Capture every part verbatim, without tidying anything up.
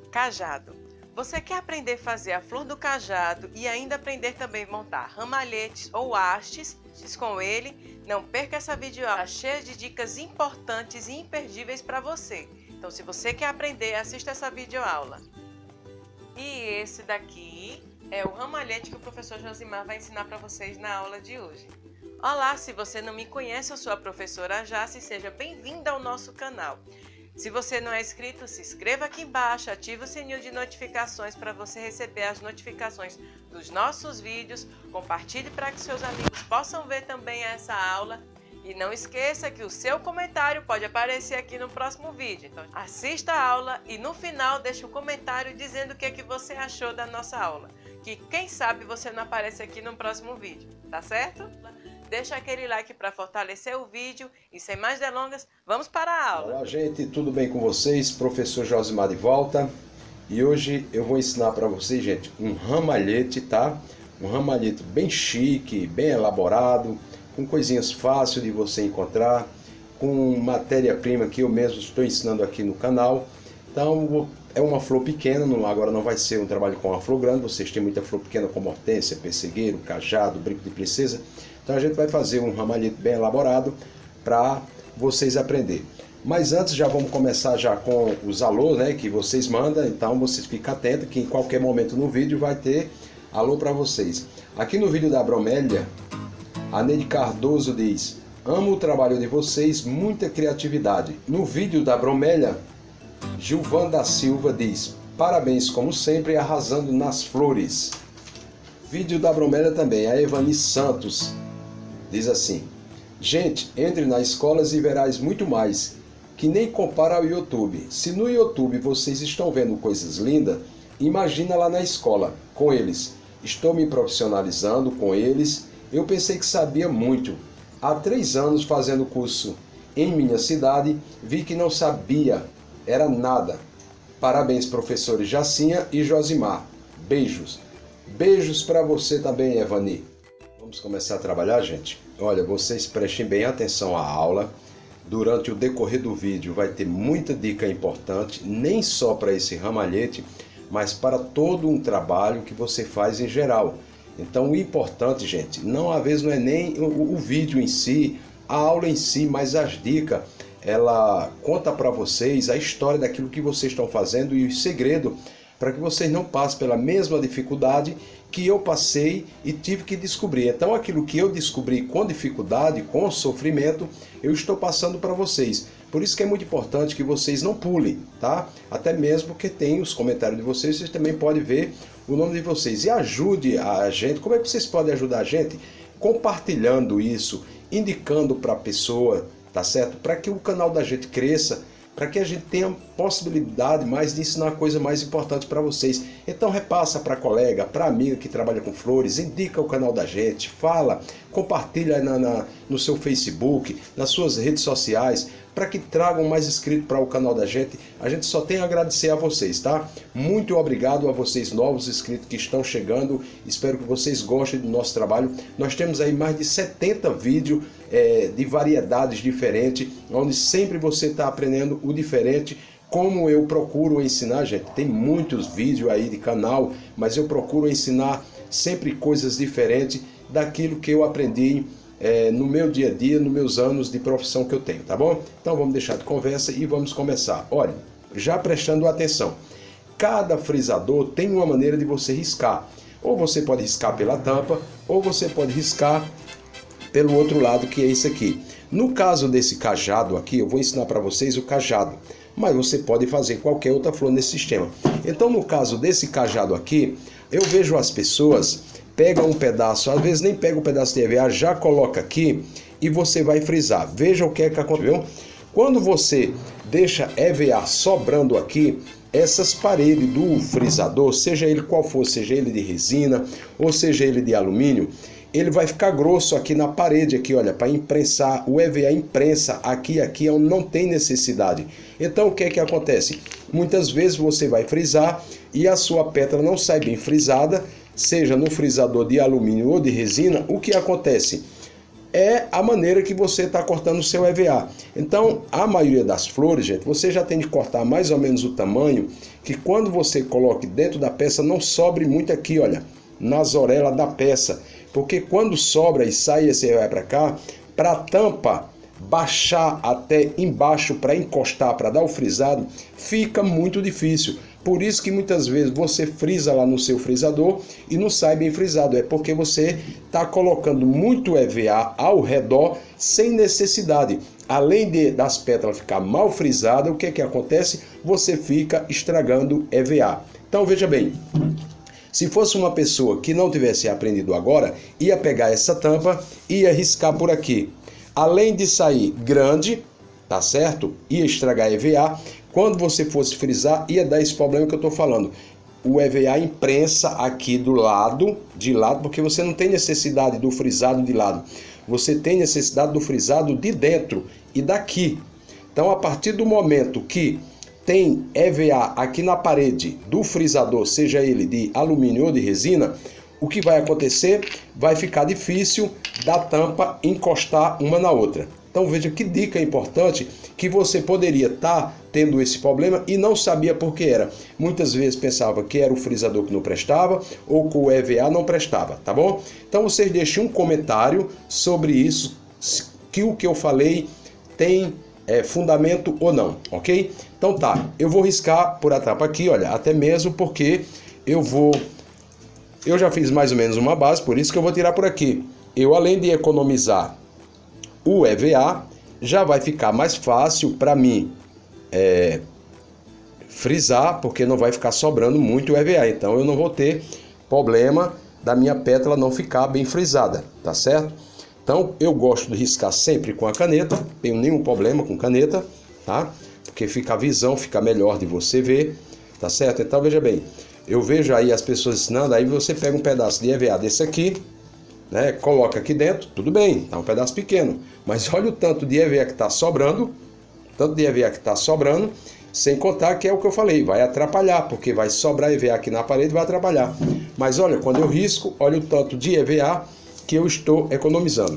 Cajado. Você quer aprender a fazer a flor do cajado e ainda aprender também a montar ramalhetes ou hastes com ele? Não perca essa videoaula cheia de dicas importantes e imperdíveis para você. Então, se você quer aprender, assista essa videoaula. E esse daqui é o ramalhete que o professor Josimar vai ensinar para vocês na aula de hoje. Olá, se você não me conhece, eu sou a professora Jace, seja bem-vinda ao nosso canal. Se você não é inscrito, se inscreva aqui embaixo, ative o sininho de notificações para você receber as notificações dos nossos vídeos, compartilhe para que seus amigos possam ver também essa aula e não esqueça que o seu comentário pode aparecer aqui no próximo vídeo. Então assista a aula e no final deixe um comentário dizendo o que é que você achou da nossa aula, que quem sabe você não aparece aqui no próximo vídeo, tá certo? Deixa aquele like para fortalecer o vídeo e sem mais delongas, vamos para a aula. Olá gente, tudo bem com vocês? Professor Josimar de volta. E hoje eu vou ensinar para vocês, gente, um ramalhete, tá? Um ramalhete bem chique, bem elaborado, com coisinhas fáceis de você encontrar, com matéria-prima que eu mesmo estou ensinando aqui no canal. Então é uma flor pequena, não, agora não vai ser um trabalho com uma flor grande, vocês têm muita flor pequena como hortênsia, pessegueiro, cajado, brinco de princesa. Então a gente vai fazer um ramalhete bem elaborado para vocês aprenderem. Mas antes já vamos começar já com os alôs, né, que vocês mandam. Então vocês fiquem atentos que em qualquer momento no vídeo vai ter alô para vocês. Aqui no vídeo da bromélia, a Neide Cardoso diz: amo o trabalho de vocês, muita criatividade. No vídeo da bromélia, Gilvan da Silva diz: parabéns como sempre, arrasando nas flores. Vídeo da bromélia também, a Evani Santos diz assim: gente, entre nas escolas e verás muito mais, que nem compara ao YouTube. Se no YouTube vocês estão vendo coisas lindas, imagina lá na escola, com eles. Estou me profissionalizando com eles, eu pensei que sabia muito. Há três anos fazendo curso em minha cidade, vi que não sabia, era nada. Parabéns, professores Jacinha e Josimar. Beijos. Beijos para você também, Evani. Vamos começar a trabalhar, gente? Olha, vocês prestem bem atenção à aula. Durante o decorrer do vídeo vai ter muita dica importante, nem só para esse ramalhete, mas para todo um trabalho que você faz em geral. Então o importante, gente, não às vezes não é nem o, o vídeo em si, a aula em si, mas as dicas, ela conta para vocês a história daquilo que vocês estão fazendo e o segredo para que vocês não passem pela mesma dificuldade que eu passei e tive que descobrir. Então aquilo que eu descobri com dificuldade, com sofrimento, eu estou passando para vocês. Por isso que é muito importante que vocês não pulem, tá? Até mesmo porque tem os comentários de vocês, vocês também podem ver o nome de vocês. E ajude a gente. Como é que vocês podem ajudar a gente? Compartilhando isso, indicando para a pessoa, tá certo? Para que o canal da gente cresça, para que a gente tenha possibilidade mais de ensinar coisa mais importante para vocês. Então repassa para colega, para amiga que trabalha com flores, indica o canal da gente, fala, compartilha na, na, no seu Facebook, nas suas redes sociais, para que tragam mais inscritos para o canal da gente. A gente só tem a agradecer a vocês, tá? Muito obrigado a vocês novos inscritos que estão chegando. Espero que vocês gostem do nosso trabalho. Nós temos aí mais de setenta vídeos é, de variedades diferentes, onde sempre você está aprendendo o diferente. Como eu procuro ensinar, gente, tem muitos vídeos aí de canal, mas eu procuro ensinar sempre coisas diferentes daquilo que eu aprendi É, no meu dia a dia, nos meus anos de profissão que eu tenho, tá bom? Então vamos deixar de conversa e vamos começar. Olha, já prestando atenção, cada frisador tem uma maneira de você riscar. Ou você pode riscar pela tampa, ou você pode riscar pelo outro lado, que é esse aqui. No caso desse cajado aqui, eu vou ensinar para vocês o cajado, mas você pode fazer qualquer outra flor nesse sistema. Então no caso desse cajado aqui, eu vejo as pessoas pega um pedaço, às vezes nem pega um pedaço de E V A, já coloca aqui e você vai frisar. Veja o que é que aconteceu. Quando você deixa E V A sobrando aqui, essas paredes do frisador, seja ele qual for, seja ele de resina ou seja ele de alumínio, ele vai ficar grosso aqui na parede, aqui, olha, para imprensar. O E V A imprensa aqui aqui onde não tem necessidade. Então o que é que acontece? Muitas vezes você vai frisar e a sua pétala não sai bem frisada, seja no frisador de alumínio ou de resina. O que acontece? é a maneira que você está cortando o seu E V A. Então, a maioria das flores, gente, você já tem de cortar mais ou menos o tamanho, que quando você coloque dentro da peça, não sobre muito aqui, olha, nas orelhas da peça. Porque quando sobra e sai esse E V A para cá, para a tampa baixar até embaixo para encostar, para dar o frisado, fica muito difícil. Por isso que muitas vezes você frisa lá no seu frisador e não sai bem frisado. É porque você está colocando muito E V A ao redor sem necessidade. Além de, das pétalas ficar mal frisadas, o que, que acontece? Você fica estragando E V A. Então veja bem, se fosse uma pessoa que não tivesse aprendido agora, ia pegar essa tampa e ia riscar por aqui. Além de sair grande, tá certo? Ia estragar E V A. Quando você fosse frisar, ia dar esse problema que eu estou falando. O E V A imprensa aqui do lado, de lado, porque você não tem necessidade do frisado de lado. Você tem necessidade do frisado de dentro e daqui. Então, a partir do momento que tem E V A aqui na parede do frisador, seja ele de alumínio ou de resina, o que vai acontecer? Vai ficar difícil da tampa encostar uma na outra. Então veja que dica importante, que você poderia estar tendo esse problema e não sabia por que era. Muitas vezes pensava que era o frisador que não prestava ou que o E V A não prestava, tá bom? Então vocês deixem um comentário sobre isso, que o que eu falei tem é, fundamento ou não, ok? Então tá, eu vou riscar por a tampa aqui, olha, até mesmo porque eu vou... Eu já fiz mais ou menos uma base, por isso que eu vou tirar por aqui. Eu, além de economizar o E V A, já vai ficar mais fácil para mim é, frisar, porque não vai ficar sobrando muito o E V A. Então eu não vou ter problema da minha pétala não ficar bem frisada, tá certo? Então eu gosto de riscar sempre com a caneta, não tenho nenhum problema com caneta, tá? Porque fica a visão, fica melhor de você ver, tá certo? Então veja bem, eu vejo aí as pessoas ensinando, aí você pega um pedaço de E V A desse aqui, né, coloca aqui dentro, tudo bem, tá um pedaço pequeno, mas olha o tanto de E V A que está sobrando, tanto de E V A que está sobrando, sem contar que é o que eu falei, vai atrapalhar, porque vai sobrar E V A aqui na parede, vai atrapalhar. Mas olha, quando eu risco, olha o tanto de E V A que eu estou economizando.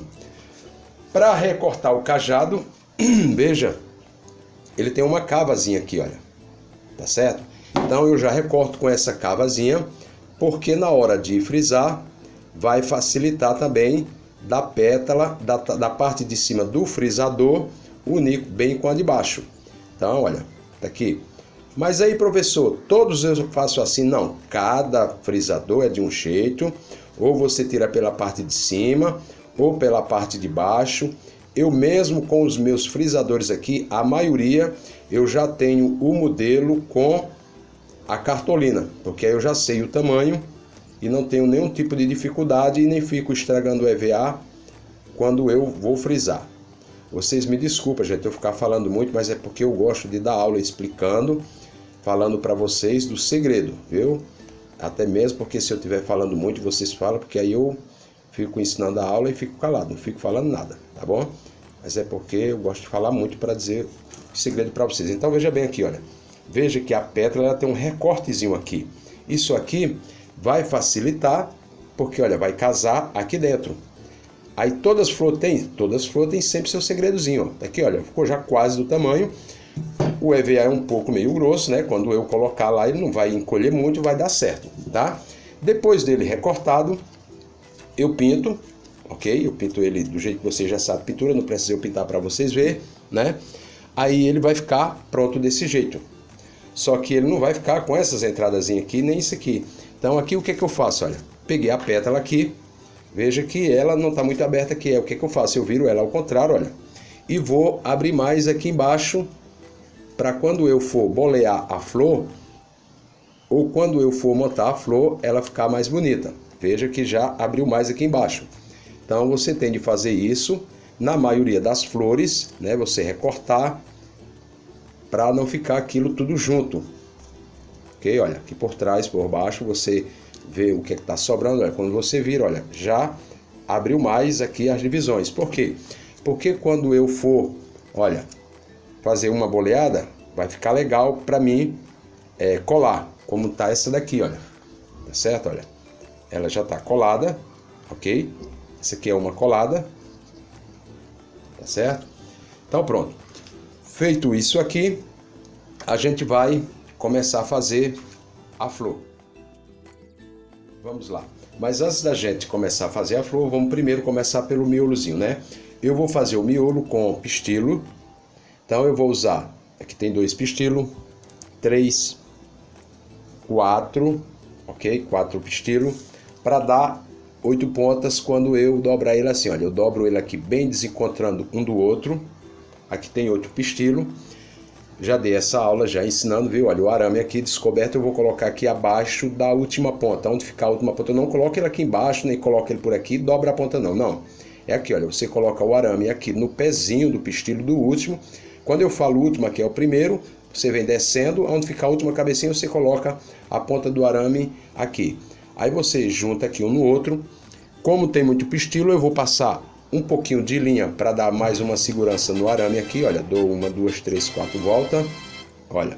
Para recortar o cajado, veja, ele tem uma cavazinha aqui, olha, tá certo? Então eu já recorto com essa cavazinha, porque na hora de frisar, vai facilitar também da pétala, da, da parte de cima do frisador, unir bem com a de baixo. Então, olha, tá aqui. Mas aí, professor, todos eu faço assim? Não, cada frisador é de um jeito, ou você tira pela parte de cima, ou pela parte de baixo. Eu mesmo com os meus frisadores aqui, a maioria, eu já tenho o modelo com a cartolina, porque aí eu já sei o tamanho, e não tenho nenhum tipo de dificuldade e nem fico estragando o E V A quando eu vou frisar. Vocês me desculpem, gente, eu ficar falando muito, mas é porque eu gosto de dar aula explicando, falando para vocês do segredo, viu? Até mesmo porque se eu estiver falando muito, vocês falam, porque aí eu fico ensinando a aula e fico calado, não fico falando nada, tá bom? Mas é porque eu gosto de falar muito para dizer o segredo para vocês. Então veja bem aqui, olha. Veja que a pétala ela tem um recortezinho aqui. Isso aqui vai facilitar, porque olha, vai casar aqui dentro. Aí todas as flores têm, todas as flores têm sempre seu segredozinho, ó. Aqui, olha, ficou já quase do tamanho. O E V A é um pouco meio grosso, né? Quando eu colocar lá, ele não vai encolher muito, vai dar certo, tá? Depois dele recortado, eu pinto, ok? Eu pinto ele do jeito que você já sabe, pintura, não precisa eu pintar para vocês verem, né? Aí ele vai ficar pronto desse jeito. Só que ele não vai ficar com essas entradazinhas aqui, nem isso aqui. Então aqui o que, que eu faço? Olha, peguei a pétala aqui, veja que ela não está muito aberta aqui. É o que, que eu faço? Eu viro ela ao contrário, olha. E vou abrir mais aqui embaixo, para quando eu for bolear a flor, ou quando eu for montar a flor, ela ficar mais bonita. Veja que já abriu mais aqui embaixo. Então você tem de fazer isso na maioria das flores, né? Você recortar, para não ficar aquilo tudo junto. Ok? Olha, aqui por trás, por baixo, você vê o que está sobrando. Olha, quando você vira, olha, já abriu mais aqui as divisões. Por quê? Porque quando eu for, olha, fazer uma boleada, vai ficar legal para mim é, colar, como tá essa daqui, olha. Tá certo? Olha, ela já tá colada, ok? Essa aqui é uma colada, tá certo? Então pronto. Feito isso aqui, a gente vai começar a fazer a flor. Vamos lá. Mas antes da gente começar a fazer a flor, vamos primeiro começar pelo miolozinho, né? Eu vou fazer o miolo com pistilo. Então eu vou usar, aqui tem dois pistilos, três, quatro, ok? Quatro pistilos, para dar oito pontas quando eu dobrar ele assim, olha. Eu dobro ele aqui bem desencontrando um do outro. Aqui tem outro pistilo. Já dei essa aula já ensinando, viu? Olha, o arame aqui descoberto eu vou colocar aqui abaixo da última ponta. Onde ficar a última ponta, eu não coloco ele aqui embaixo, nem coloco ele por aqui, dobra a ponta não, não. É aqui, olha, você coloca o arame aqui no pezinho do pistilo do último. Quando eu falo último, aqui é o primeiro, você vem descendo, onde ficar a última cabecinha, você coloca a ponta do arame aqui. Aí você junta aqui um no outro. Como tem muito pistilo, eu vou passar um pouquinho de linha para dar mais uma segurança no arame aqui, olha, dou uma, duas, três, quatro voltas, olha.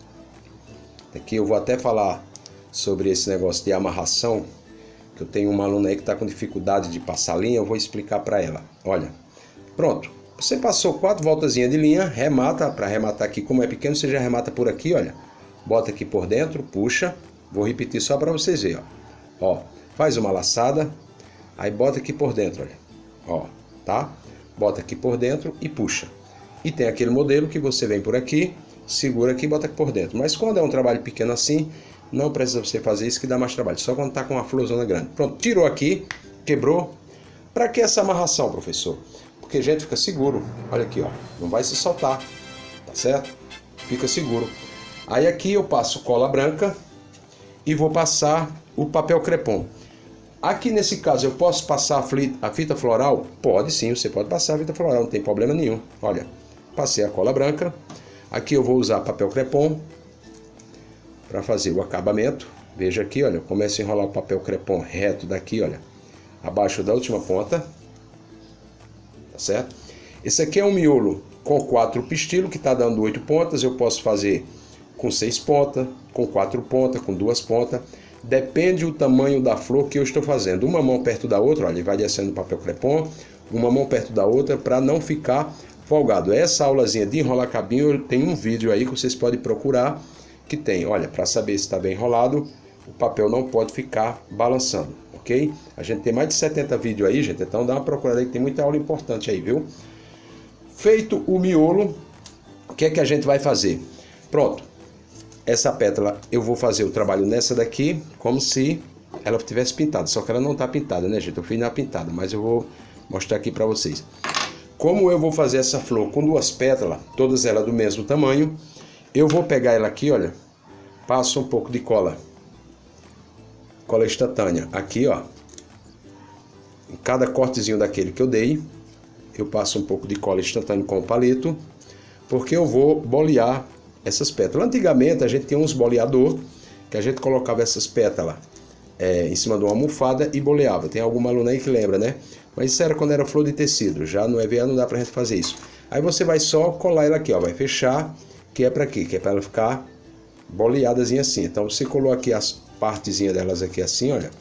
Aqui eu vou até falar sobre esse negócio de amarração, que eu tenho uma aluna aí que está com dificuldade de passar linha, eu vou explicar para ela, olha. Pronto, você passou quatro voltazinhas de linha, remata, para arrematar aqui, como é pequeno, você já remata por aqui, olha. Bota aqui por dentro, puxa, vou repetir só para vocês verem, ó. Ó, faz uma laçada, aí bota aqui por dentro, olha. Ó, tá? Bota aqui por dentro e puxa. E tem aquele modelo que você vem por aqui, segura aqui e bota aqui por dentro. Mas quando é um trabalho pequeno assim, não precisa você fazer isso que dá mais trabalho. Só quando tá com uma florzona grande. Pronto, tirou aqui, quebrou. Pra que essa amarração, professor? Porque a gente fica seguro. Olha aqui, ó. Não vai se soltar, tá certo? Fica seguro. Aí aqui eu passo cola branca e vou passar o papel crepom. Aqui nesse caso eu posso passar a fita floral? Pode sim, você pode passar a fita floral, não tem problema nenhum. Olha, passei a cola branca. Aqui eu vou usar papel crepom para fazer o acabamento. Veja aqui, olha, eu começo a enrolar o papel crepom reto daqui, olha, abaixo da última ponta. Tá certo? Esse aqui é um miolo com quatro pistilos, que está dando oito pontas. Eu posso fazer com seis pontas, com quatro pontas, com duas pontas. Depende do tamanho da flor que eu estou fazendo. Uma mão perto da outra, olha, vai descendo o papel crepom, uma mão perto da outra para não ficar folgado. Essa aulazinha de enrolar cabinho, eu tenho um vídeo aí que vocês podem procurar, que tem, olha, para saber se está bem enrolado, o papel não pode ficar balançando, ok? A gente tem mais de setenta vídeos aí, gente, então dá uma procurada aí que tem muita aula importante aí, viu? Feito o miolo, o que é que a gente vai fazer? Pronto. Essa pétala eu vou fazer o trabalho nessa daqui, como se ela tivesse pintada, só que ela não está pintada, né, gente? Eu fiz na pintada, mas eu vou mostrar aqui para vocês. Como eu vou fazer essa flor com duas pétalas, todas elas do mesmo tamanho, eu vou pegar ela aqui, olha, passo um pouco de cola, cola instantânea, aqui, ó, em cada cortezinho daquele que eu dei, eu passo um pouco de cola instantânea com o palito, porque eu vou bolear essas pétalas. Antigamente a gente tinha uns boleador que a gente colocava essas pétalas é, em cima de uma almofada e boleava. Tem alguma aluna aí que lembra, né? Mas isso era quando era flor de tecido. Já no E V A não dá pra gente fazer isso. Aí você vai só colar ela aqui, ó, vai fechar, que é pra quê? Que é pra ela ficar boleadazinha assim. Então você colou aqui as partezinhas delas aqui assim, olha.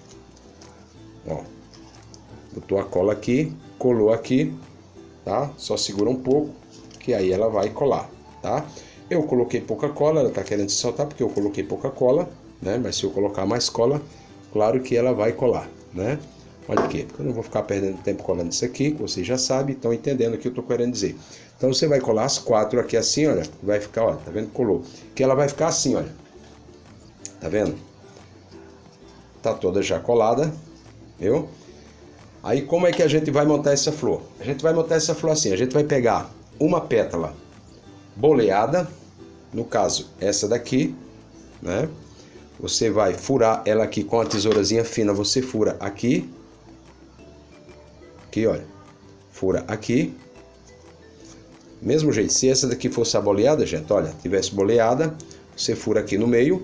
Ó. Botou a cola aqui, colou aqui, tá? Só segura um pouco, que aí ela vai colar, tá? Eu coloquei pouca cola, ela está querendo se soltar porque eu coloquei pouca cola, né? Mas se eu colocar mais cola, claro que ela vai colar, né? Olha aqui, porque eu não vou ficar perdendo tempo colando isso aqui, vocês já sabem, estão entendendo o que eu estou querendo dizer. Então você vai colar as quatro aqui assim, olha, vai ficar, ó, tá vendo? Colou. Que ela vai ficar assim, olha. Tá vendo? Tá toda já colada, viu? Aí como é que a gente vai montar essa flor? A gente vai montar essa flor assim, a gente vai pegar uma pétala boleada, no caso essa daqui, né? Você vai furar ela aqui com a tesourazinha fina, você fura aqui, aqui, olha, fura aqui, mesmo jeito, se essa daqui fosse a boleada, gente, olha, tivesse boleada, você fura aqui no meio,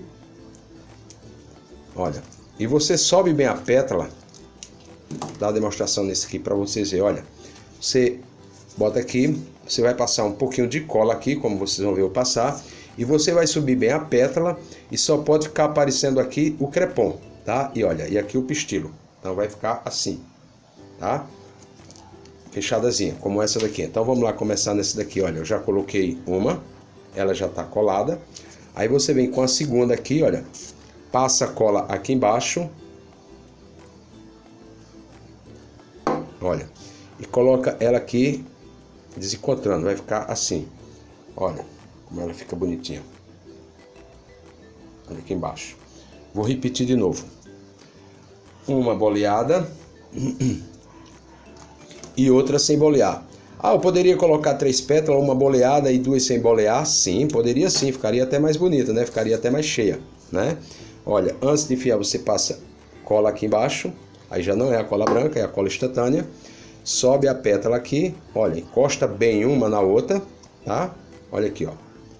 olha, e você sobe bem a pétala, dá uma demonstração nesse aqui para vocês verem, olha, você bota aqui, você vai passar um pouquinho de cola aqui, como vocês vão ver eu passar, e você vai subir bem a pétala e só pode ficar aparecendo aqui o crepom, tá? E olha, e aqui o pistilo, então vai ficar assim, tá? fechadazinha, como essa daqui. Então vamos lá começar nessa daqui, olha, eu já coloquei uma, ela já tá colada. Aí você vem com a segunda aqui, olha, passa a cola aqui embaixo, olha, e coloca ela aqui desencontrando, vai ficar assim, olha, como ela fica bonitinha. Olha aqui embaixo. Vou repetir de novo. Uma boleada e outra sem bolear. Ah, eu poderia colocar três pétalas, uma boleada e duas sem bolear? Sim, poderia sim, ficaria até mais bonita, né? Ficaria até mais cheia, né? Olha, antes de enfiar você passa cola aqui embaixo, aí já não é a cola branca, é a cola instantânea. Sobe a pétala aqui, olha, encosta bem uma na outra, tá? Olha aqui, ó.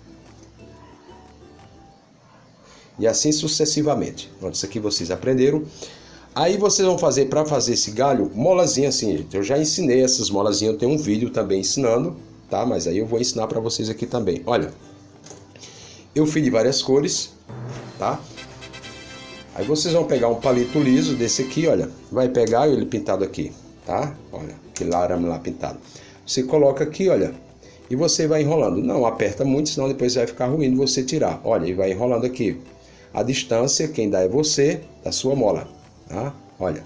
E assim sucessivamente. Pronto, isso aqui vocês aprenderam. Aí vocês vão fazer, para fazer esse galho, molazinha assim, gente. Eu já ensinei essas molazinhas, eu tenho um vídeo também ensinando, tá? Mas aí eu vou ensinar para vocês aqui também. Olha, eu fiz de várias cores, tá? Aí vocês vão pegar um palito liso desse aqui, olha. Vai pegar ele pintado aqui, tá? Olha, aquele arame lá pintado. Você coloca aqui, olha, e você vai enrolando. Não aperta muito, senão depois vai ficar ruim de você tirar. Olha, e vai enrolando aqui. A distância, quem dá é você, da sua mola. Tá? Olha,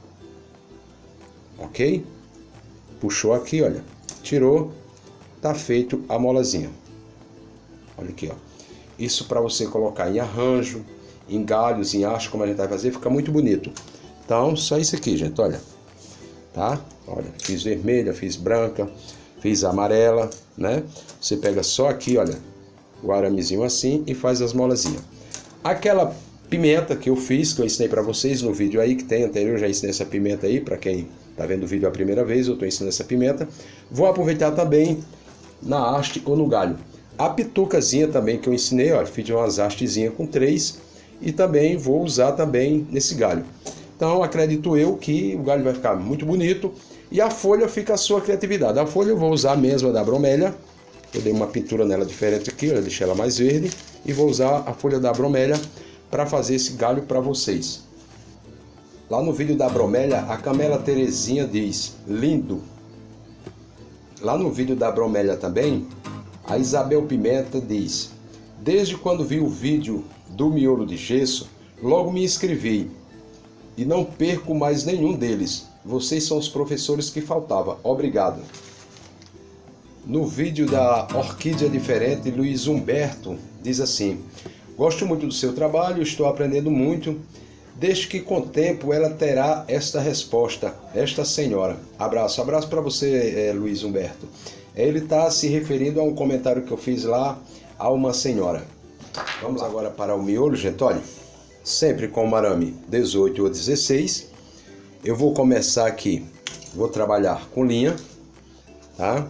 ok? Puxou aqui, olha, tirou, tá feito a molazinha. Olha aqui, ó. Isso para você colocar em arranjo, em galhos, em haste, como a gente vai fazer, fica muito bonito. Então, só isso aqui, gente, olha. Tá? Olha, fiz vermelha, fiz branca, fiz amarela, né? Você pega só aqui, olha, o aramezinho assim e faz as molazinhas. Aquela pimenta que eu fiz, que eu ensinei para vocês no vídeo aí, que tem anterior, eu já ensinei essa pimenta aí, para quem tá vendo o vídeo a primeira vez, eu tô ensinando essa pimenta. Vou aproveitar também na haste ou no galho. A pitucazinha também que eu ensinei, ó, fiz umas hastezinhas com três e também vou usar também nesse galho. Então acredito eu que o galho vai ficar muito bonito e a folha fica a sua criatividade. A folha eu vou usar a mesma da bromélia, eu dei uma pintura nela diferente aqui, eu deixei ela mais verde e vou usar a folha da bromélia para fazer esse galho para vocês. Lá no vídeo da bromélia, a Camela Terezinha diz, lindo. Lá no vídeo da bromélia também, a Isabel Pimenta diz, desde quando vi o vídeo do miolo de gesso, logo me inscrevi e não perco mais nenhum deles. Vocês são os professores que faltava. Obrigado. No vídeo da Orquídea Diferente, Luiz Humberto diz assim, gosto muito do seu trabalho, estou aprendendo muito, desde que com o tempo ela terá esta resposta, esta senhora. Abraço, abraço para você, é, Luiz Humberto. Ele está se referindo a um comentário que eu fiz lá a uma senhora. Vamos agora para o miolo, gente, olha, sempre com o arame dezoito ou dezesseis. Eu vou começar aqui, vou trabalhar com linha, tá?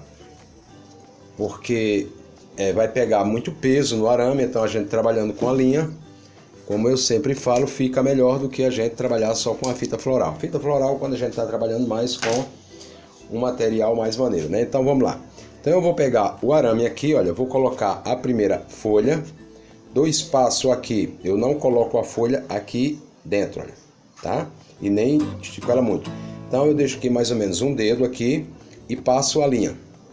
Porque é, vai pegar muito peso no arame, então a gente trabalhando com a linha, como eu sempre falo, fica melhor do que a gente trabalhar só com a fita floral. Fita floral quando a gente está trabalhando mais com um material mais maneiro, né? Então vamos lá. Então eu vou pegar o arame aqui, olha, eu vou colocar a primeira folha, do espaço aqui, eu não coloco a folha aqui dentro, olha, tá? E nem estico ela muito. Então eu deixo aqui mais ou menos um dedo aqui e passo a linha.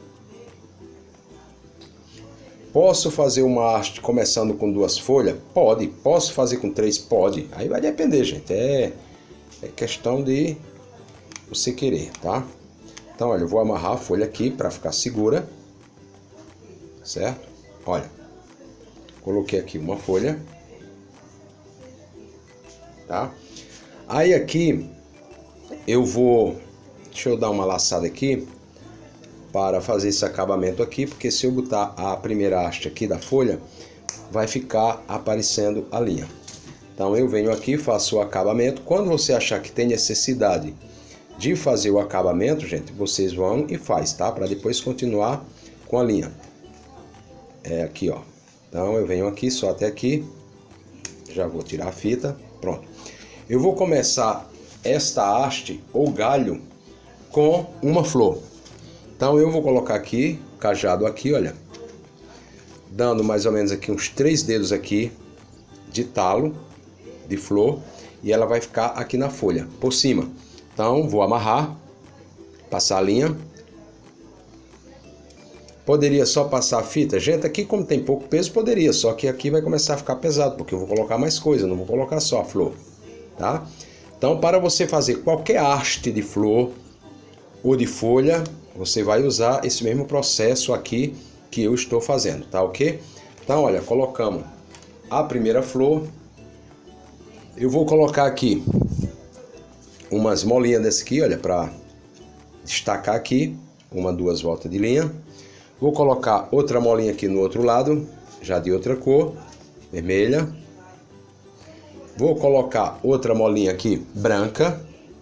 Posso fazer uma haste começando com duas folhas? Pode. Posso fazer com três? Pode. Aí vai depender, gente. É, é questão de você querer, tá? Então, olha, eu vou amarrar a folha aqui para ficar segura. Certo? Olha. Coloquei aqui uma folha. Tá? Aí aqui eu vou... Deixa eu dar uma laçada aqui para fazer esse acabamento aqui, porque se eu botar a primeira haste aqui da folha, vai ficar aparecendo a linha. Então eu venho aqui, faço o acabamento. Quando você achar que tem necessidade de fazer o acabamento, gente, vocês vão e faz, tá? Para depois continuar com a linha. É aqui, ó. Então eu venho aqui, só até aqui. Já vou tirar a fita, pronto. Eu vou começar esta haste ou galho com uma flor. Então eu vou colocar aqui, cajado aqui, olha, dando mais ou menos aqui uns três dedos aqui de talo, de flor, e ela vai ficar aqui na folha, por cima. Então vou amarrar, passar a linha, Poderia só passar a fita? Gente, aqui como tem pouco peso, poderia, só que aqui vai começar a ficar pesado, porque eu vou colocar mais coisa, não vou colocar só a flor, tá? Então, para você fazer qualquer haste de flor ou de folha, você vai usar esse mesmo processo aqui que eu estou fazendo, tá ok? Então, olha, colocamos a primeira flor. Eu vou colocar aqui umas molinhas desse aqui, olha, para destacar aqui, uma, duas voltas de linha. Vou colocar outra molinha aqui no outro lado, já de outra cor, vermelha. Vou colocar outra molinha aqui, branca.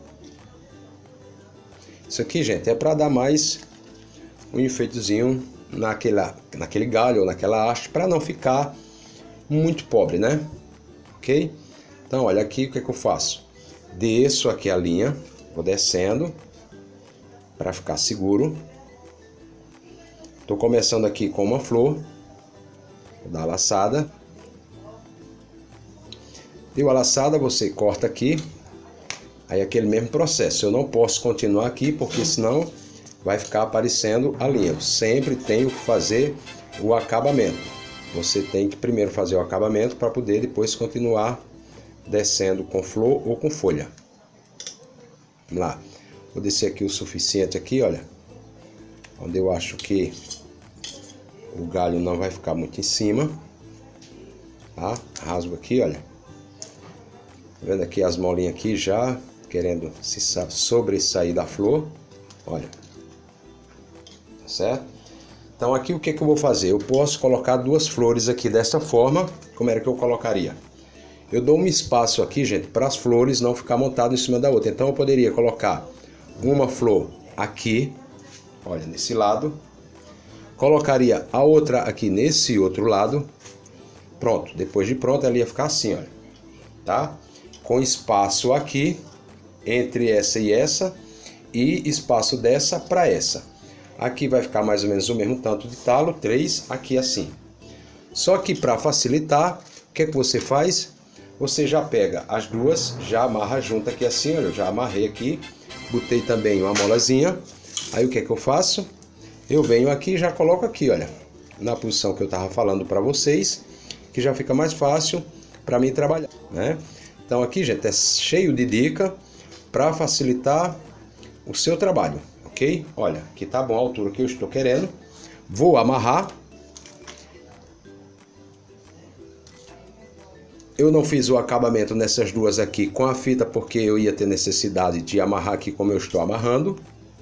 Isso aqui, gente, é para dar mais um enfeitezinho naquela, naquele galho ou naquela haste, para não ficar muito pobre, né? Ok? Então, olha aqui o que, é que eu faço. Desço aqui a linha, vou descendo para ficar seguro. Estou começando aqui com uma flor, vou dar a laçada. Deu a laçada, você corta aqui. Aí aquele mesmo processo. Eu não posso continuar aqui porque senão vai ficar aparecendo a linha. Eu sempre tenho que fazer o acabamento. Você tem que primeiro fazer o acabamento para poder depois continuar descendo com flor ou com folha. Vamos lá. Vou descer aqui o suficiente aqui, olha. Onde eu acho que o galho não vai ficar muito em cima. Tá? Rasgo aqui, olha. Tá vendo aqui as molinhas aqui já querendo se sobressair da flor. Olha. Tá certo? Então aqui o que, que eu vou fazer? Eu posso colocar duas flores aqui dessa forma. Como era que eu colocaria? Eu dou um espaço aqui, gente, para as flores não ficar montadas em cima da outra. Então eu poderia colocar uma flor aqui, olha, nesse lado. Colocaria a outra aqui nesse outro lado. Pronto, depois de pronto ela ia ficar assim, olha. Tá? Com espaço aqui entre essa e essa e espaço dessa para essa. Aqui vai ficar mais ou menos o mesmo tanto de talo, três, aqui assim. Só que para facilitar, o que é que você faz? Você já pega as duas, já amarra junto aqui assim, olha, eu já amarrei aqui, botei também uma molazinha. Aí o que é que eu faço? Eu venho aqui e já coloco aqui, olha, na posição que eu estava falando para vocês, que já fica mais fácil para mim trabalhar, né? Então aqui, gente, é cheio de dica para facilitar o seu trabalho, ok? Olha, aqui tá bom a altura que eu estou querendo. Vou amarrar. Eu não fiz o acabamento nessas duas aqui com a fita porque eu ia ter necessidade de amarrar aqui como eu estou amarrando.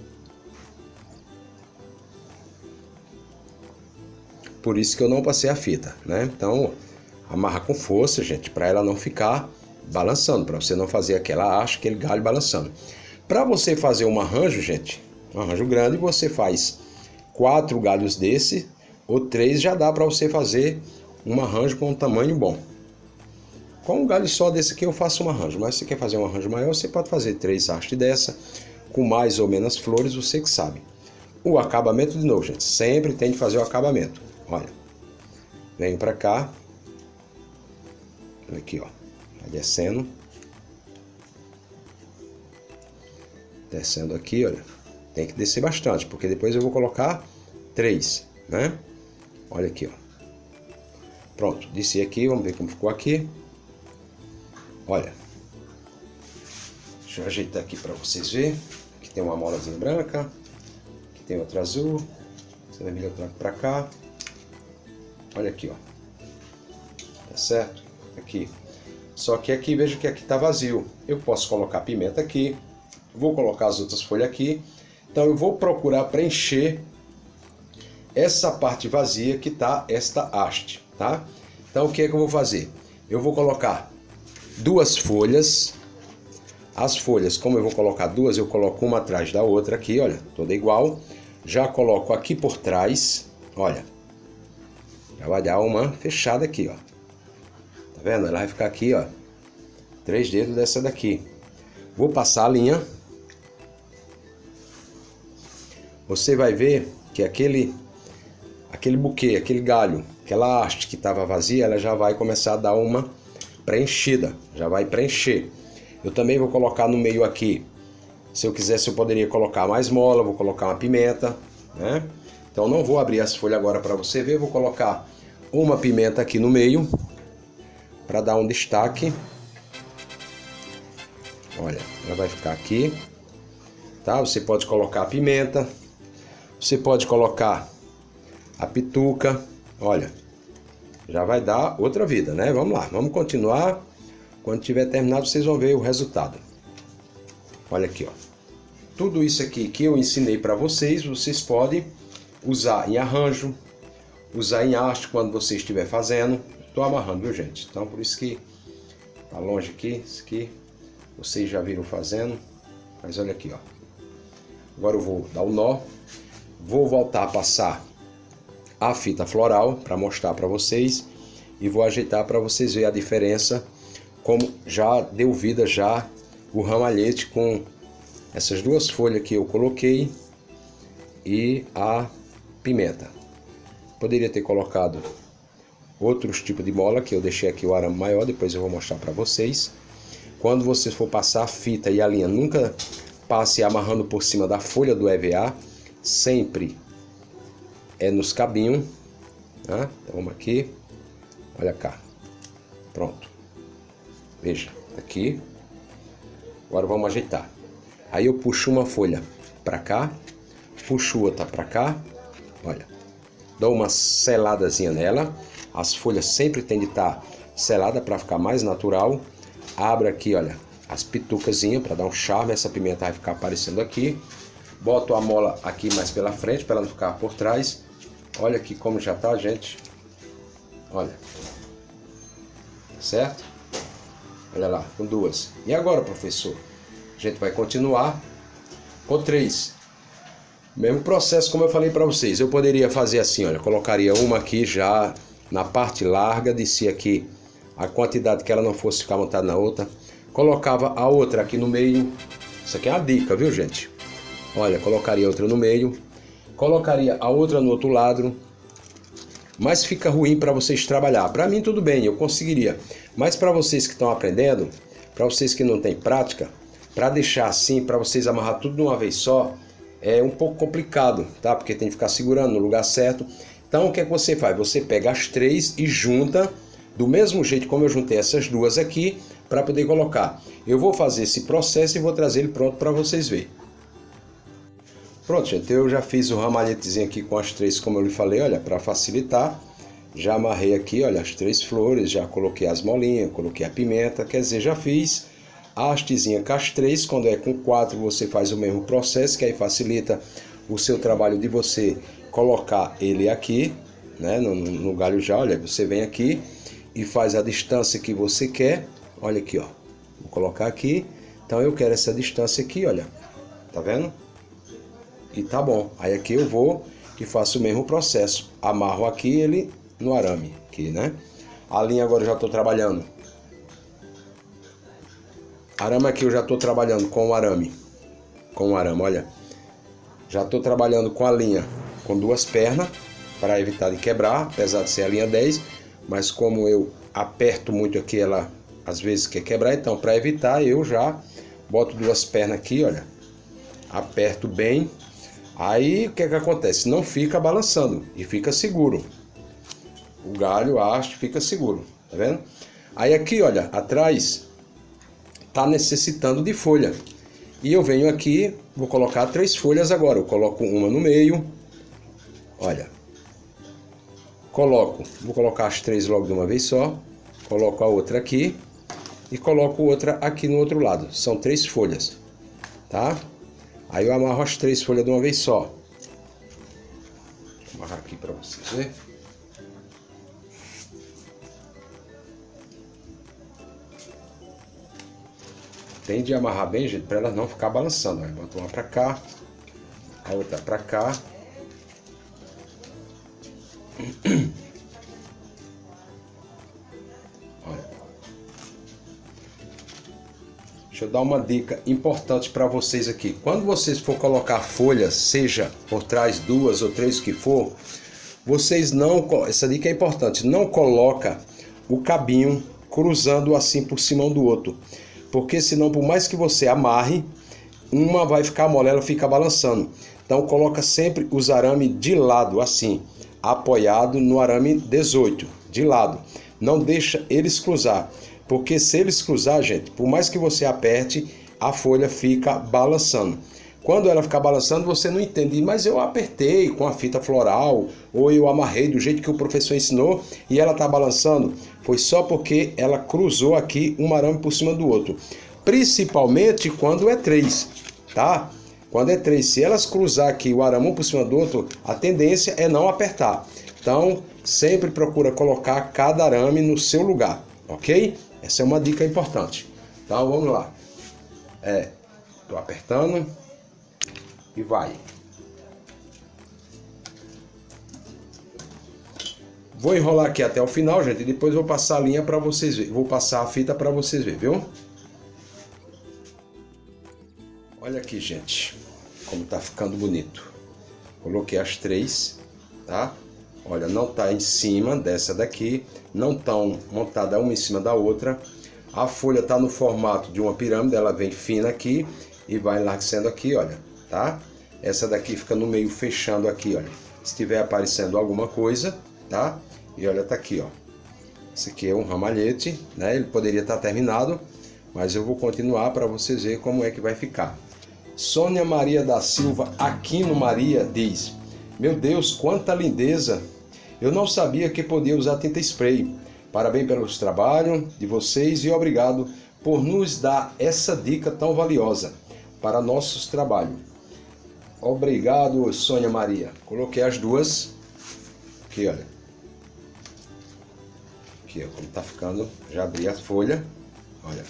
Por isso que eu não passei a fita, né? Então, amarra com força, gente, para ela não ficar balançando, para você não fazer aquela haste, aquele galho balançando. Para você fazer um arranjo, gente, um arranjo grande, você faz quatro galhos desse ou três, já dá para você fazer um arranjo com um tamanho bom. Com um galho só desse aqui eu faço um arranjo, mas se você quer fazer um arranjo maior, você pode fazer três hastes dessa, com mais ou menos flores, você que sabe. O acabamento, de novo, gente, sempre tem que fazer o acabamento. Olha, venho para cá, aqui, ó, tá descendo, descendo aqui, olha, tem que descer bastante, porque depois eu vou colocar três, né? Olha aqui, ó, pronto, desci aqui, vamos ver como ficou aqui. Olha, deixa eu ajeitar aqui para vocês verem. Aqui tem uma molazinha branca, aqui tem outra azul, essa vermelha eu trago para cá. Olha aqui, ó, tá certo? Aqui, só que aqui, veja que aqui tá vazio. Eu posso colocar pimenta aqui, vou colocar as outras folhas aqui. Então eu vou procurar preencher essa parte vazia que tá esta haste, tá? Então o que é que eu vou fazer? Eu vou colocar duas folhas. As folhas, como eu vou colocar duas, eu coloco uma atrás da outra aqui, olha, toda igual. Já coloco aqui por trás, olha. Já vai dar uma fechada aqui, ó. Tá vendo? Ela vai ficar aqui, ó. Três dedos dessa daqui. Vou passar a linha. Você vai ver que aquele, aquele buquê, aquele galho, aquela haste que estava vazia, ela já vai começar a dar uma preenchida. Já vai preencher. Eu também vou colocar no meio aqui. Se eu quisesse, eu poderia colocar mais mola, vou colocar uma pimenta, né? Então não vou abrir as folhas agora para você ver, vou colocar uma pimenta aqui no meio para dar um destaque. Olha, ela vai ficar aqui, tá? Você pode colocar a pimenta, você pode colocar a pituca, olha, já vai dar outra vida, né? Vamos lá, vamos continuar. Quando tiver terminado, vocês vão ver o resultado. Olha aqui, ó. Tudo isso aqui que eu ensinei para vocês, vocês podem usar em arranjo, usar em haste quando você estiver fazendo. Estou amarrando, viu, gente? Então, por isso que tá longe aqui, isso aqui vocês já viram fazendo. Mas olha aqui, ó. Agora eu vou dar o nó, vou voltar a passar a fita floral para mostrar para vocês e vou ajeitar para vocês verem a diferença, como já deu vida já o ramalhete com essas duas folhas que eu coloquei e a pimenta. Poderia ter colocado outros tipos de mola, que eu deixei aqui o arame maior, depois eu vou mostrar para vocês. Quando você for passar a fita e a linha, nunca passe amarrando por cima da folha do E V A, sempre é nos cabinhos, tá? Então vamos aqui, olha cá, pronto, veja, aqui, agora vamos ajeitar. Aí eu puxo uma folha para cá, puxo outra para cá, olha, dou uma seladazinha nela, as folhas sempre tem de estar selada para ficar mais natural. Abro aqui, olha, as pitucazinhas para dar um charme, essa pimenta vai ficar aparecendo aqui. Boto a mola aqui mais pela frente para ela não ficar por trás. Olha aqui como já tá, gente. Olha. Certo? Olha lá, com duas. E agora, professor? A gente vai continuar com três. Mesmo processo como eu falei para vocês. Eu poderia fazer assim, olha, colocaria uma aqui já na parte larga, descia aqui a quantidade que ela não fosse ficar montada na outra. Colocava a outra aqui no meio. Isso aqui é uma dica, viu, gente? Olha, colocaria outra no meio. Colocaria a outra no outro lado. Mas fica ruim para vocês trabalhar. Para mim tudo bem, eu conseguiria. Mas para vocês que estão aprendendo, para vocês que não têm prática, para deixar assim, para vocês amarrar tudo de uma vez só, é um pouco complicado, tá? Porque tem que ficar segurando no lugar certo. Então o que é que você faz? Você pega as três e junta do mesmo jeito como eu juntei essas duas aqui para poder colocar. Eu vou fazer esse processo e vou trazer ele pronto para vocês verem. Pronto, gente, eu já fiz o ramalhetezinho aqui com as três, como eu lhe falei, olha, para facilitar. Já amarrei aqui, olha, as três flores, já coloquei as molinhas, coloquei a pimenta, quer dizer, já fiz a hastezinha com as três. Quando é com quatro você faz o mesmo processo, que aí facilita o seu trabalho de você colocar ele aqui, né, no, no galho já, olha, você vem aqui e faz a distância que você quer, olha aqui, ó, vou colocar aqui, então eu quero essa distância aqui, olha, tá vendo? E tá bom, aí aqui eu vou e faço o mesmo processo, amarro aqui ele no arame, aqui, né? A linha agora eu já tô trabalhando, arame aqui eu já tô trabalhando com o arame, com o arame, olha, já tô trabalhando com a linha com duas pernas, para evitar de quebrar, apesar de ser a linha dez, mas como eu aperto muito aqui, ela às vezes quer quebrar, então para evitar eu já boto duas pernas aqui, olha, aperto bem, aí o que que acontece? Não fica balançando e fica seguro, o galho, a haste fica seguro, tá vendo? Aí aqui, olha, atrás tá necessitando de folha, e eu venho aqui, vou colocar três folhas agora, eu coloco uma no meio, olha, coloco, vou colocar as três logo de uma vez só, coloco a outra aqui e coloco outra aqui no outro lado, são três folhas, tá? Aí eu amarro as três folhas de uma vez só, vou amarrar aqui para vocês verem. Tem de amarrar bem, gente, para ela não ficar balançando. Aí bota uma para cá, a outra para cá. Olha. Deixa eu dar uma dica importante para vocês aqui. Quando vocês for colocar folhas, seja por trás duas ou três, o que for, vocês não, essa dica é importante, não coloca o cabinho cruzando assim por cima um do outro. Porque senão, por mais que você amarre, uma vai ficar mole, ela fica balançando. Então Então coloca sempre os arame de lado, assim, apoiado no arame dezoito, de lado. Não deixa eles cruzar, porque se eles cruzar, gente, por mais que você aperte, a folha fica balançando. Quando ela ficar balançando, você não entende, mas eu apertei com a fita floral, ou eu amarrei do jeito que o professor ensinou e ela está balançando. Foi só porque ela cruzou aqui um arame por cima do outro. Principalmente quando é três, tá? Quando é três, se elas cruzar aqui o arame um por cima do outro, a tendência é não apertar. Então, sempre procura colocar cada arame no seu lugar, ok? Essa é uma dica importante. Então, vamos lá. É, tô apertando. E vai. Vou enrolar aqui até o final, gente, e depois vou passar a linha para vocês verem. Vou passar a fita para vocês verem, viu? Olha aqui, gente, como tá ficando bonito. Coloquei as três, tá? Olha, não tá em cima dessa daqui, não tão montada uma em cima da outra. A folha tá no formato de uma pirâmide, ela vem fina aqui e vai enlarguecendo aqui, olha. Tá? Essa daqui fica no meio fechando aqui, olha. Se tiver aparecendo alguma coisa, tá? E olha, tá aqui, ó. Esse aqui é um ramalhete, né? Ele poderia estar terminado, mas eu vou continuar para vocês verem como é que vai ficar. Sônia Maria da Silva Aquino Maria diz: meu Deus, quanta lindeza! Eu não sabia que podia usar tinta spray. Parabéns pelos trabalhos de vocês e obrigado por nos dar essa dica tão valiosa para nossos trabalhos. Obrigado, Sônia Maria. Coloquei as duas. Aqui, olha. Aqui, ó, como tá ficando. Já abri a folha. Olha.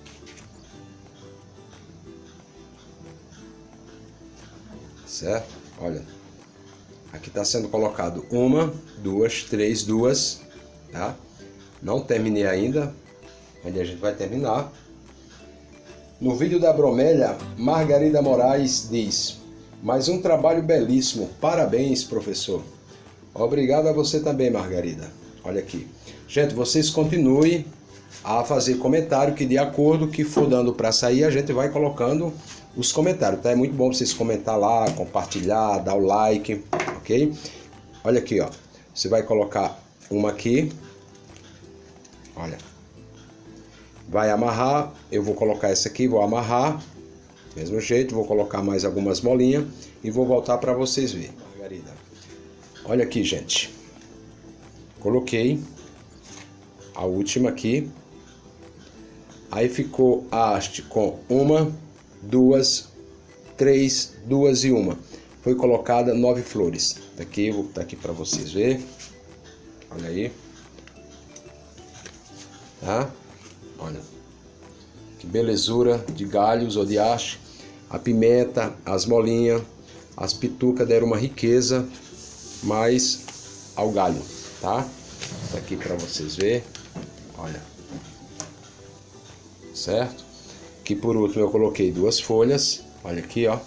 Certo? Olha. Aqui tá sendo colocado uma, duas, três, duas. Tá? Não terminei ainda. Onde a gente vai terminar. No vídeo da bromélia, Margarida Moraes diz: mais um trabalho belíssimo, parabéns, professor. Obrigado a você também, Margarida. Olha aqui. Gente, vocês continuem a fazer comentário, que de acordo que for dando para sair, a gente vai colocando os comentários, tá? É muito bom vocês comentar lá, compartilhar, dar o like, ok? Olha aqui, ó. Você vai colocar uma aqui. Olha. Vai amarrar, eu vou colocar essa aqui, vou amarrar, mesmo jeito, vou colocar mais algumas molinhas e vou voltar para vocês verem. Margarida. Olha aqui, gente. Coloquei a última aqui. Aí ficou a haste com uma, duas, três, duas e uma. Foi colocada nove flores. Daqui, eu vou botar aqui para vocês verem. Olha aí. Tá? Olha. Que belezura de galhos ou de haste. A pimenta, as molinhas, as pitucas deram uma riqueza mais ao galho, tá? Tá aqui para vocês verem. Olha. Certo? Aqui por último eu coloquei duas folhas. Olha aqui, ó.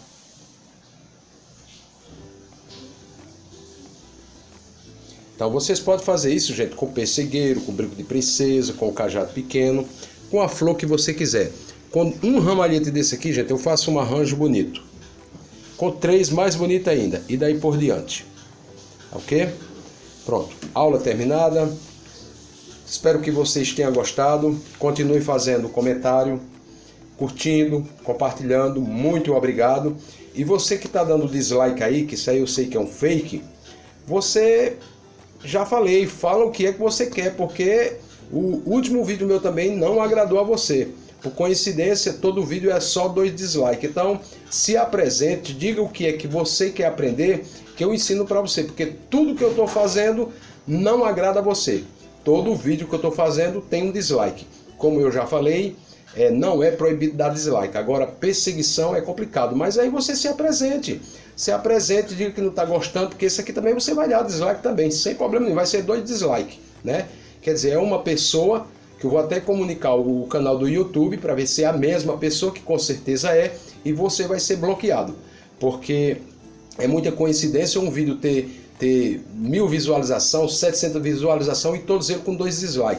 Então vocês podem fazer isso, gente, com pessegueiro, com brinco de princesa, com o cajado pequeno, com a flor que você quiser. Com um ramalhete desse aqui, gente, eu faço um arranjo bonito. Com três, mais bonito ainda. E daí por diante. Ok? Pronto. Aula terminada. Espero que vocês tenham gostado. Continue fazendo comentário, curtindo, compartilhando. Muito obrigado. E você que está dando dislike aí, que isso aí eu sei que é um fake, você... Já falei, fala o que é que você quer, porque o último vídeo meu também não agradou a você. Por coincidência, todo vídeo é só dois dislikes. Então, se apresente, diga o que é que você quer aprender, que eu ensino para você. Porque tudo que eu estou fazendo não agrada a você. Todo vídeo que eu estou fazendo tem um dislike. Como eu já falei, é, não é proibido dar dislike. Agora, perseguição é complicado. Mas aí você se apresente. Se apresente, diga que não está gostando, porque esse aqui também você vai dar dislike também, sem problema nenhum, vai ser dois dislikes, né? Quer dizer, é uma pessoa, que eu vou até comunicar o canal do YouTube, para ver se é a mesma pessoa, que com certeza é, e você vai ser bloqueado, porque é muita coincidência um vídeo ter, ter mil visualizações, setecentas visualizações, e todos eles com dois dislikes.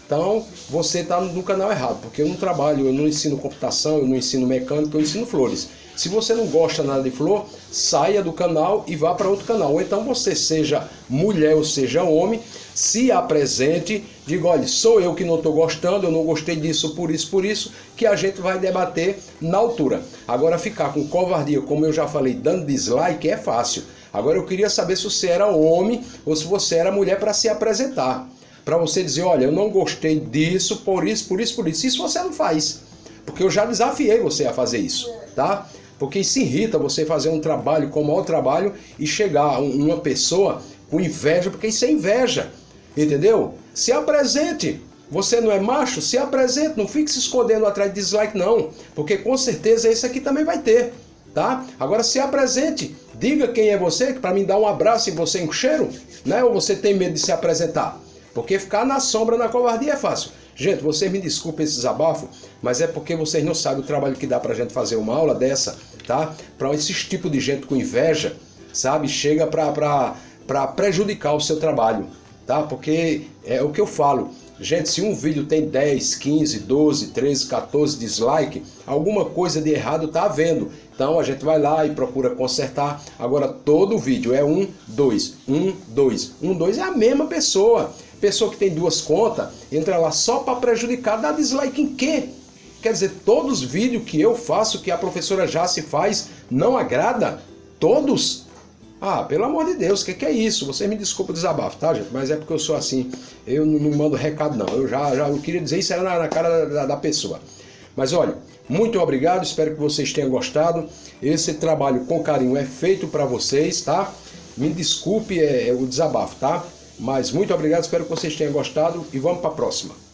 Então, você está no canal errado, porque eu não trabalho, eu não ensino computação, eu não ensino mecânica, eu ensino flores. Se você não gosta nada de flor, saia do canal e vá para outro canal. Ou então você seja mulher ou seja homem, se apresente, diga, olha, sou eu que não estou gostando, eu não gostei disso, por isso, por isso, que a gente vai debater na altura. Agora, ficar com covardia, como eu já falei, dando dislike, é fácil. Agora, eu queria saber se você era homem ou se você era mulher para se apresentar. Para você dizer, olha, eu não gostei disso, por isso, por isso, por isso. Isso você não faz. Porque eu já desafiei você a fazer isso, tá? Porque isso irrita você fazer um trabalho como o trabalho e chegar uma pessoa com inveja, porque isso é inveja, entendeu? Se apresente. Você não é macho? Se apresente. Não fique se escondendo atrás de dislike, não. Porque com certeza esse aqui também vai ter, tá? Agora se apresente. Diga quem é você, para mim dar um abraço e você um cheiro, né? Ou você tem medo de se apresentar? Porque ficar na sombra, na covardia é fácil. Gente, vocês me desculpem esse desabafo, mas é porque vocês não sabem o trabalho que dá pra gente fazer uma aula dessa, tá? Para esse tipo de gente com inveja, sabe? Chega pra, pra, pra prejudicar o seu trabalho, tá? Porque é o que eu falo. Gente, se um vídeo tem dez, quinze, doze, treze, quatorze dislike, alguma coisa de errado tá havendo. Então a gente vai lá e procura consertar. Agora todo vídeo é um, dois, um, dois. Um, dois é a mesma pessoa. Pessoa que tem duas contas, entra lá só para prejudicar, dá dislike em quê? Quer dizer, todos os vídeos que eu faço, que a professora Jace faz, não agrada? Todos? Ah, pelo amor de Deus, o que, que é isso? Você me desculpa o desabafo, tá, gente? Mas é porque eu sou assim, eu não, não mando recado, não. Eu já, já eu queria dizer isso era na, na cara da, da pessoa. Mas olha, muito obrigado, espero que vocês tenham gostado. Esse trabalho com carinho é feito para vocês, tá? Me desculpe é, é o desabafo, tá? Mas muito obrigado, espero que vocês tenham gostado e vamos para a próxima.